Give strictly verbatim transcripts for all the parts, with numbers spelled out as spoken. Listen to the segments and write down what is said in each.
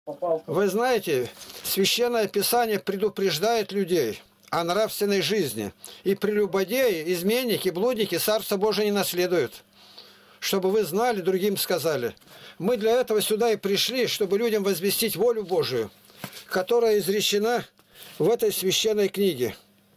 попал. Вы знаете, Священное Писание предупреждает людей о нравственной жизни. И прелюбодеи, изменники, блудники Царство Божие не наследуют. Чтобы вы знали, другим сказали. Мы для этого сюда и пришли, чтобы людям возвестить волю Божию, которая изречена в этой священной книге.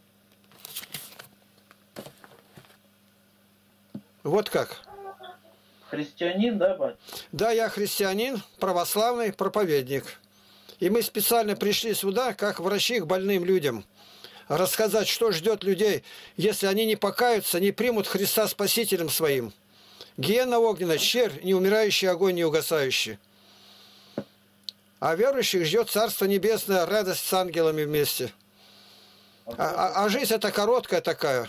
Вот как. Христианин, да, бать? Да, я христианин, православный проповедник. И мы специально пришли сюда, как врачи к больным людям, рассказать, что ждет людей, если они не покаются, не примут Христа Спасителем своим. Гиенна огненная, червь, неумирающий огонь, неугасающий. А верующих ждет Царство Небесное, радость с ангелами вместе. А, а, а жизнь это короткая такая.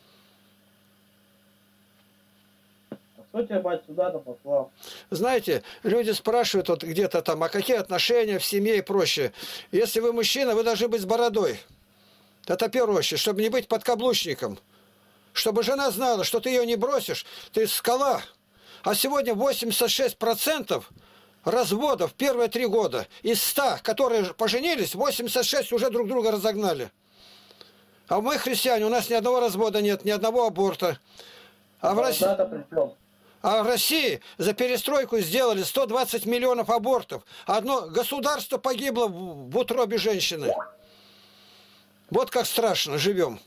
Кто тебя, бать, сюда-то послал? Знаете, люди спрашивают вот где-то там, а какие отношения в семье и прочее. Если вы мужчина, вы должны быть с бородой. Это первое, очередь, чтобы не быть подкаблучником. Чтобы жена знала, что ты ее не бросишь, ты скала. А сегодня восемьдесят шесть процентов разводов первые три года. Из ста, которые поженились, восемьдесят шесть уже друг друга разогнали. А мы, христиане, у нас ни одного развода нет, ни одного аборта. А в России... А в России за перестройку сделали сто двадцать миллионов абортов. Одно государство погибло в утробе женщины. Вот как страшно живем.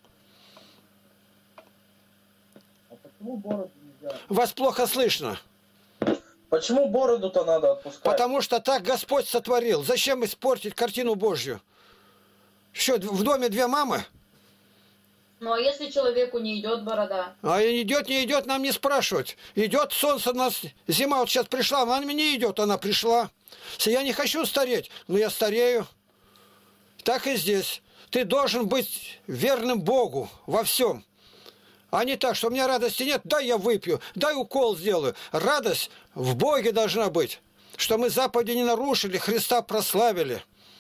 А почему бороду нельзя? Вас плохо слышно. Почему бороду-то надо отпускать? Потому что так Господь сотворил. Зачем испортить картину Божью? Что, в доме две мамы? Ну а если человеку не идет борода? А идет, не идет, нам не спрашивать. Идет солнце, нас зима вот сейчас пришла, она мне не идет, она пришла. Я не хочу стареть, но я старею. Так и здесь. Ты должен быть верным Богу во всем. А не так, что у меня радости нет, дай я выпью, дай укол сделаю. Радость в Боге должна быть, что мы заповеди не нарушили, Христа прославили.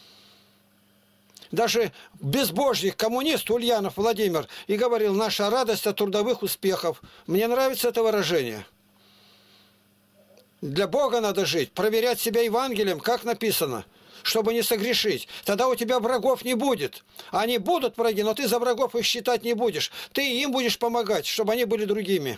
Даже безбожник, коммунист Ульянов Владимир и говорил, наша радость от трудовых успехов. Мне нравится это выражение. Для Бога надо жить, проверять себя Евангелием, как написано, чтобы не согрешить. Тогда у тебя врагов не будет. Они будут враги, но ты за врагов их считать не будешь. Ты им будешь помогать, чтобы они были другими.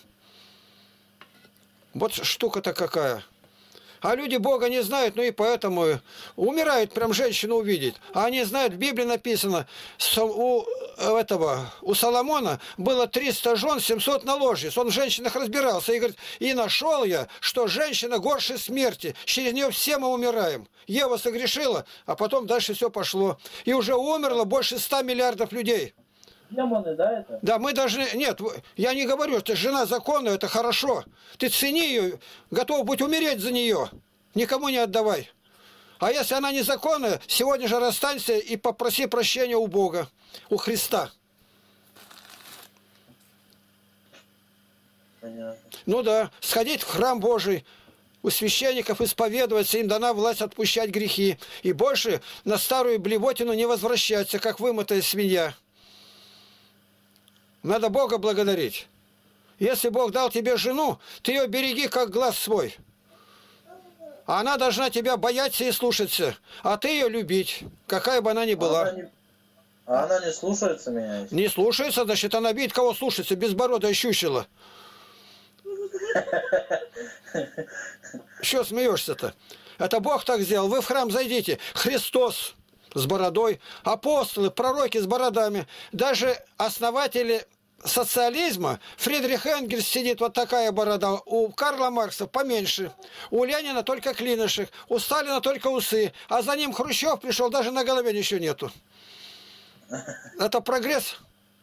Вот штука-то какая. А люди Бога не знают, ну и поэтому умирают прям женщину увидеть. А они знают, в Библии написано, у этого, у Соломона было триста жен, семьсот наложниц. Он в женщинах разбирался и говорит, и нашел я, что женщина горше смерти. Через нее все мы умираем. Ева согрешила, а потом дальше все пошло. И уже умерло больше ста миллиардов людей. Демоны, да, это? Да, мы должны... Нет, я не говорю, что жена законная, это хорошо. Ты цени ее, готов быть умереть за нее. Никому не отдавай. А если она незаконная, сегодня же расстанься и попроси прощения у Бога, у Христа. Понятно. Ну да, сходить в храм Божий, у священников исповедоваться, им дана власть отпущать грехи. И больше на старую блевотину не возвращаться, как вымытая свинья. Надо Бога благодарить. Если Бог дал тебе жену, ты ее береги, как глаз свой. А она должна тебя бояться и слушаться, а ты ее любить, какая бы она ни была. А она не, а она не слушается меня? Не слушается, значит, она видит, кого слушается, безбородая щучила. Что смеешься-то? Это Бог так сделал. Вы в храм зайдите. Христос с бородой, апостолы, пророки с бородами, даже основатели социализма, Фридрих Энгельс сидит, вот такая борода, у Карла Маркса поменьше, у Ленина только клинышек, у Сталина только усы, а за ним Хрущев пришел, даже на голове ничего нету. Это прогресс.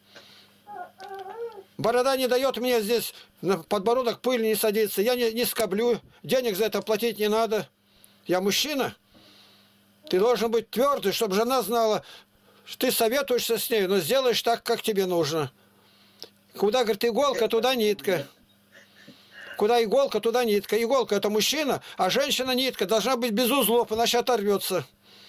Борода не дает мне здесь, на подбородок пыль не садится, я не, не скоблю, денег за это платить не надо. Я мужчина. Ты должен быть твердый, чтобы жена знала, что ты советуешься с ней, но сделаешь так, как тебе нужно. Куда, говорит, иголка, туда нитка. Куда иголка, туда нитка. Иголка – это мужчина, а женщина нитка. Должна быть без узлов, иначе оторвется.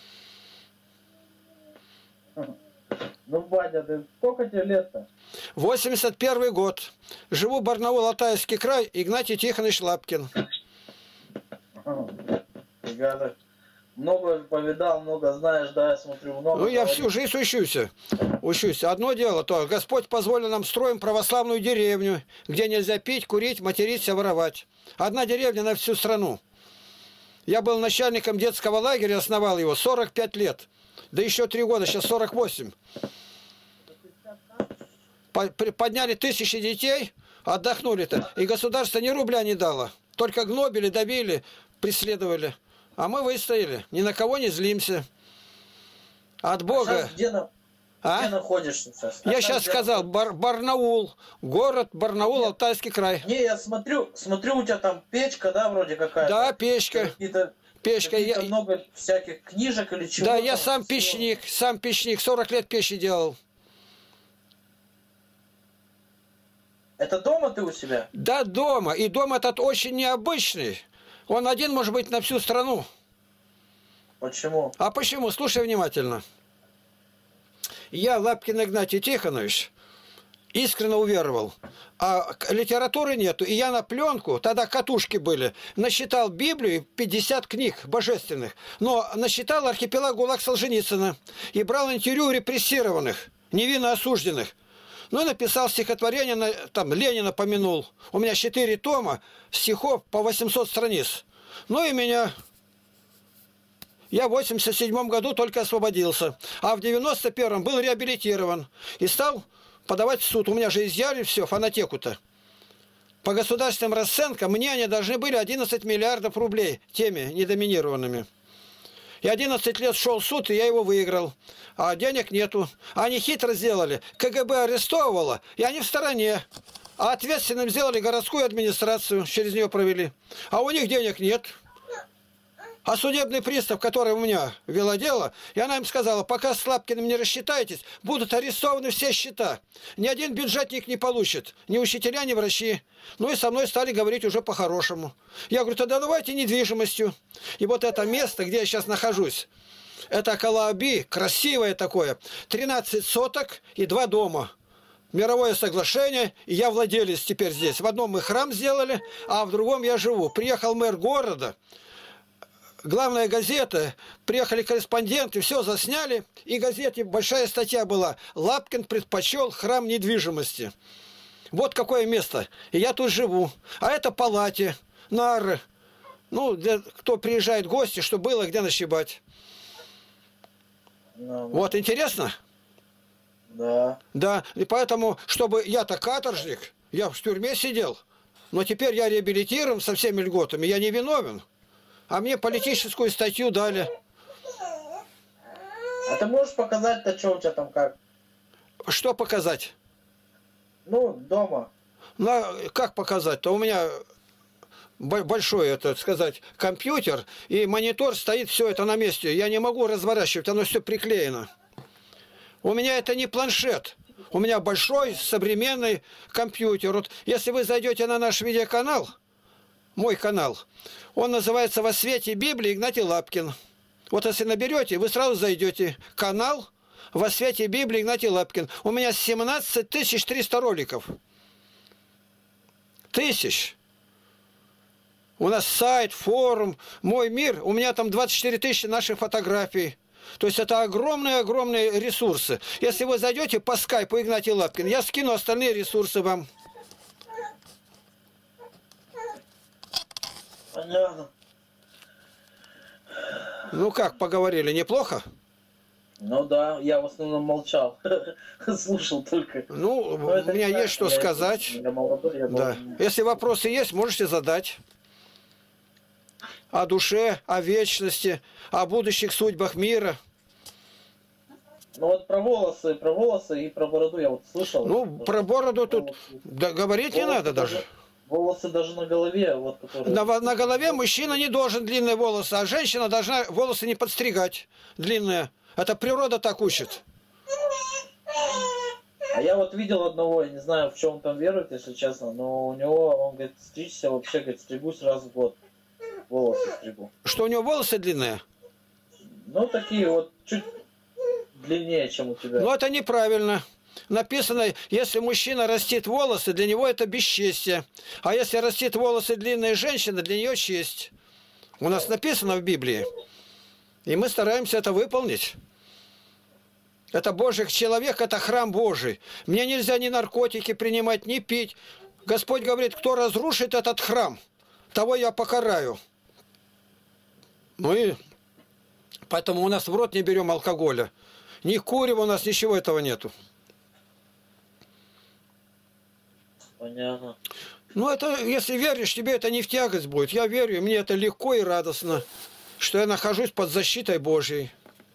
Ну, батя, ты сколько тебе лет-то? восемьдесят первый год. Живу в Барнаул, Алтайский край, Игнатий Тихонович Лапкин. Ребята, много повидал, много знаешь, да, я смотрю, много. Ну, я говоришь. всю жизнь учусь. Учусь. Одно дело, то Господь позволил нам строим православную деревню, где нельзя пить, курить, материться, воровать. Одна деревня на всю страну. Я был начальником детского лагеря, основал его сорок пять лет. Да еще три года, сейчас сорок восемь. Подняли тысячи детей, отдохнули-то. И государство ни рубля не дало. Только гнобили, добили, преследовали. А мы выстояли. Ни на кого не злимся. От Бога. Сейчас где, на... А? где находишься сейчас? Я А сейчас где сказал, находишься? Бар Барнаул. Город Барнаул, Нет. Алтайский край. Не, я смотрю, смотрю, у тебя там печка, да, вроде какая-то? Да, печка. Какие-то Печка. какие-то Я... много всяких книжек или чего. Да, я там, сам всего. печник, сам печник. сорок лет печи делал. Это дома ты у себя? Да, дома. И дом этот очень необычный. Он один может быть на всю страну. Почему? А почему? Слушай внимательно. Я, Лапкин Игнатий Тихонович, искренне уверовал. А литературы нету. И я на пленку, тогда катушки были, насчитал Библию, пятьдесят книг божественных. Но насчитал архипелаг ГУЛАГ Солженицына. И брал интервью репрессированных, невинно осужденных. Ну и написал стихотворение, там Ленина помянул. У меня четыре тома стихов по восемьсот страниц. Ну и меня... Я в восемьдесят седьмом году только освободился. А в девяносто первом был реабилитирован. И стал подавать в суд. У меня же изъяли все, фонотеку-то. По государственным расценкам мне они должны были одиннадцать миллиардов рублей, теми недоминированными. И одиннадцать лет шел суд, и я его выиграл. А денег нету. Они хитро сделали. КГБ арестовывало, и они в стороне. А ответственным сделали городскую администрацию, через нее провели. А у них денег нет. А судебный пристав, который у меня вела дело, и она им сказала, пока с Лапкиным не рассчитаетесь, будут арестованы все счета. Ни один бюджетник не получит, ни учителя, ни врачи. Ну и со мной стали говорить уже по-хорошему. Я говорю, тогда давайте недвижимостью. И вот это место, где я сейчас нахожусь, это Калааби, красивое такое, тринадцать соток и два дома. Мировое соглашение, и я владелец теперь здесь. В одном мы храм сделали, а в другом я живу. Приехал мэр города, главная газета, приехали корреспонденты, все засняли, и в газете большая статья была «Лапкин предпочел храм недвижимости». Вот какое место. И я тут живу. А это палате, нары. Ну, для, кто приезжает в гости, чтобы было где ночевать. Ну, Вот, интересно? да. Да, и поэтому, чтобы я-то каторжник, я в тюрьме сидел, но теперь я реабилитирован со всеми льготами, я не виновен. А мне политическую статью дали. А ты можешь показать-то, что у тебя там как? Что показать? Ну, дома. Ну, как показать-то? У меня большой, это сказать, компьютер, и монитор стоит, все это на месте. Я не могу разворачивать, оно все приклеено. У меня это не планшет. У меня большой современный компьютер. Вот если вы зайдете на наш видеоканал, мой канал, он называется «Во свете Библии» Игнатий Лапкин. Вот если наберете, вы сразу зайдете. Канал «Во свете Библии» Игнатий Лапкин. У меня семнадцать тысяч триста роликов. Тысяч. У нас сайт, форум, мой мир. У меня там двадцать четыре тысячи наших фотографий. То есть это огромные-огромные ресурсы. Если вы зайдете по скайпу Игнатий Лапкин, я скину остальные ресурсы вам. Понятно. Ну как, поговорили, неплохо? Ну да, я в основном молчал. Слушал только. Ну, Но у это меня не есть что так, я- сказать. Я молодой, я Да. должен- Если вопросы есть, можете задать. О душе, о вечности, о будущих судьбах мира. Ну вот про волосы, про волосы и про бороду я вот слышал. Ну, Тоже про бороду тут волосы. да, говорить не Волосы надо даже. Волосы даже на голове, вот которые... На, во- на голове мужчина не должен длинные волосы, а женщина должна волосы не подстригать длинные. Это природа так учит. А я вот видел одного, я не знаю, в чем он там верует, если честно, но у него, он говорит, стричься вообще, говорит, стригусь раз в год. Волосы стригу. Что у него волосы длинные? Ну, такие вот, чуть длиннее, чем у тебя. Но это неправильно. Написано, если мужчина растит волосы, для него это бесчестие. А если растит волосы длинная женщина, для нее честь. У нас написано в Библии. И мы стараемся это выполнить. Это Божий человек, это храм Божий. Мне нельзя ни наркотики принимать, ни пить. Господь говорит, кто разрушит этот храм, того я покараю. Ну и поэтому у нас в рот не берем алкоголя. Ни курева у нас, ничего этого нету. Понятно. Ну это, если веришь, тебе это не в тягость будет. Я верю, мне это легко и радостно, что я нахожусь под защитой Божьей.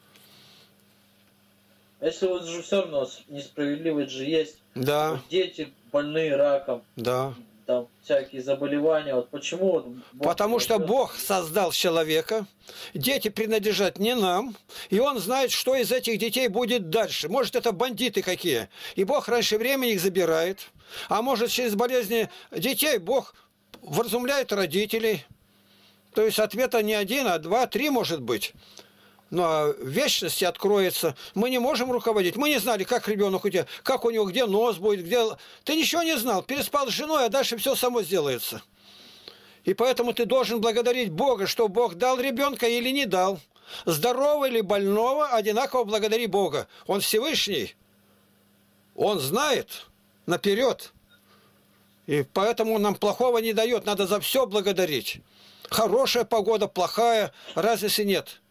Если вот же все равно несправедливость же есть. Да. Вот дети больные раком. Да. Там всякие заболевания. Вот почему вот Бог Потому что дает... Бог создал человека, дети принадлежат не нам, и Он знает, что из этих детей будет дальше. Может, это бандиты какие, и Бог раньше времени их забирает. А может, через болезни детей Бог вразумляет родителей. То есть ответа не один, а два, три может быть. Но в вечности откроется. Мы не можем руководить. Мы не знали, как ребенок у тебя, как у него, где нос будет, где... Ты ничего не знал. Переспал с женой, а дальше все само сделается. И поэтому ты должен благодарить Бога, что Бог дал ребенка или не дал. Здорового или больного, одинаково благодари Бога. Он Всевышний. Он знает наперед. И поэтому он нам плохого не дает. Надо за все благодарить. Хорошая погода, плохая, разницы нет.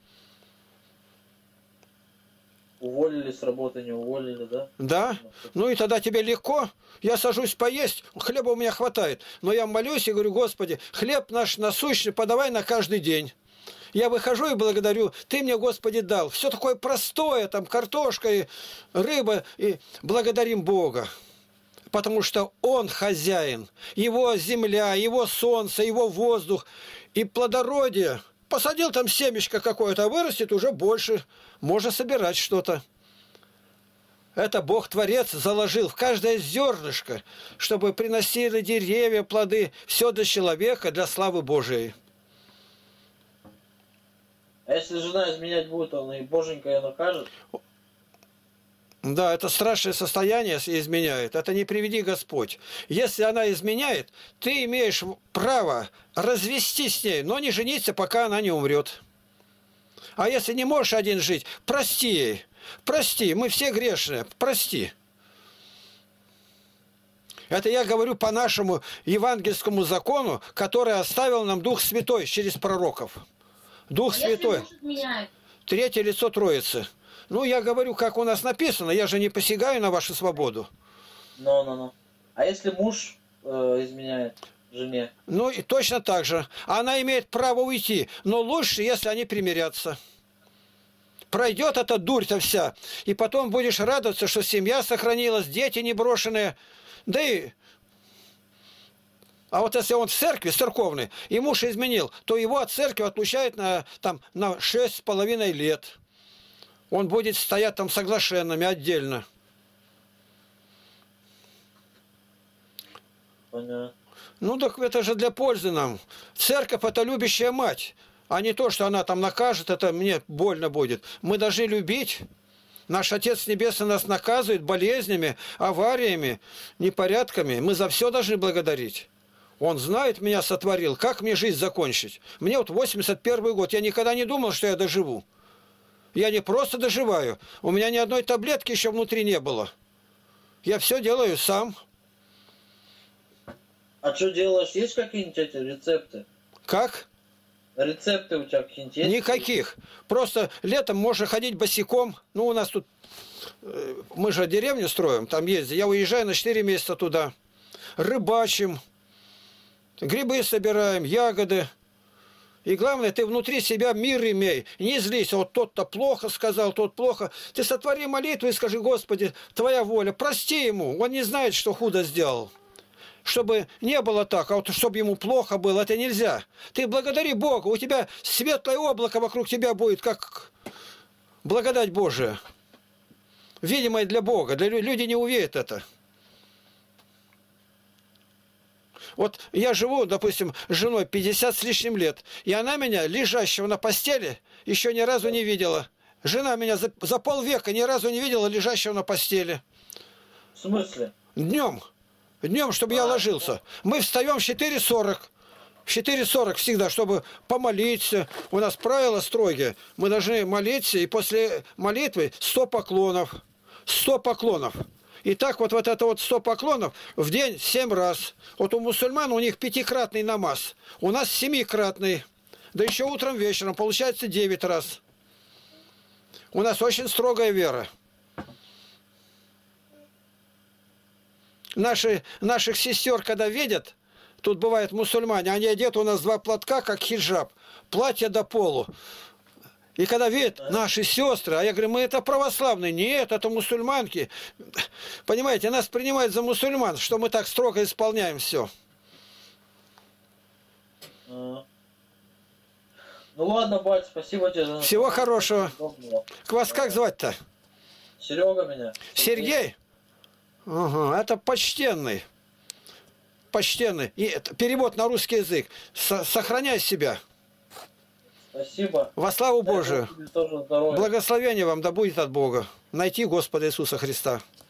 Уволили с работы, не уволили, да? Да. Ну и тогда тебе легко. Я сажусь поесть, хлеба у меня хватает. Но я молюсь и говорю, Господи, хлеб наш насущный подавай на каждый день. Я выхожу и благодарю. Ты мне, Господи, дал. Все такое простое, там картошка и рыба. И благодарим Бога. Потому что Он хозяин. Его земля, Его солнце, Его воздух и плодородие. Посадил там семечко какое-то, а вырастет уже больше. Можно собирать что-то. Это Бог-творец заложил в каждое зернышко, чтобы приносили деревья, плоды. Все для человека, для славы Божией. А если жена изменять будет, он и Боженька ее накажет? Да, это страшное состояние, если изменяет. Это не приведи Господь. Если она изменяет, ты имеешь право развестись с ней, но не жениться, пока она не умрет. А если не можешь один жить, прости ей. Прости, мы все грешные, прости. Это я говорю по нашему евангельскому закону, который оставил нам Дух Святой через пророков. Дух А Святой. если муж изменяет? Третье лицо Троицы. Ну, я говорю, как у нас написано, я же не посягаю на вашу свободу. Ну, ну, ну. А если муж э, изменяет жене? Ну, и точно так же. Она имеет право уйти, но лучше, если они примирятся. Пройдет эта дурь-то вся, и потом будешь радоваться, что семья сохранилась, дети не брошенные. Да и... А вот если он в церкви, церковный, и муж изменил, то его от церкви отлучают на, там, на шесть с половиной лет. Он будет стоять там соглашенными отдельно. Понятно. Ну так это же для пользы нам. Церковь это любящая мать, а не то, что она там накажет, это мне больно будет. Мы должны любить. Наш Отец Небесный нас наказывает болезнями, авариями, непорядками. Мы за все должны благодарить. Он знает, меня сотворил, как мне жизнь закончить. Мне вот восемьдесят первый год, я никогда не думал, что я доживу. Я не просто доживаю. У меня ни одной таблетки еще внутри не было. Я все делаю сам. А что делаешь? Есть какие-нибудь эти рецепты? Как? Рецепты у тебя какие-нибудь есть? Никаких. Просто летом можно ходить босиком. Ну, у нас тут... Мы же деревню строим, там ездим. Я уезжаю на четыре месяца туда. Рыбачим. Грибы собираем, ягоды. И главное, ты внутри себя мир имей. Не злись, вот тот-то плохо сказал, тот плохо. Ты сотвори молитву и скажи, Господи, Твоя воля, прости ему. Он не знает, что худо сделал. Чтобы не было так, а вот чтобы ему плохо было, это нельзя. Ты благодари Бога, у тебя светлое облако вокруг тебя будет, как благодать Божия. Видимое для Бога. Для люди не увидят это. Вот я живу, допустим, с женой пятьдесят с лишним лет, и она меня, лежащего на постели, еще ни разу не видела. Жена меня за, за полвека ни разу не видела лежащего на постели. В смысле? Днем. Днем, чтобы А, я ложился. Мы встаем в четыре сорок. в четыре сорок всегда, чтобы помолиться. У нас правила строгие. Мы должны молиться, и после молитвы сто поклонов. сто поклонов. И так вот, вот это вот сто поклонов в день семь раз. Вот у мусульман у них пятикратный намаз. У нас семикратный. Да еще утром, вечером. Получается девять раз. У нас очень строгая вера. Наши, наших сестер, когда видят, тут бывают мусульмане, они одеты у нас два платка, как хиджаб, платье до полу. И когда видят наши сестры, а я говорю, мы это православные, нет, это мусульманки. Понимаете, нас принимают за мусульман, что мы так строго исполняем все. А. Ну ладно, бать, спасибо тебе за... Всего хорошего. К вас как звать-то? Серега меня. Сергей? Ага, это почтенный. Почтенный. И это, перевод на русский язык. Со- сохраняй себя. Спасибо. Во славу Дай Бог Божию. тебе тоже здоровья. Благословение вам да будет от Бога. Найти Господа Иисуса Христа.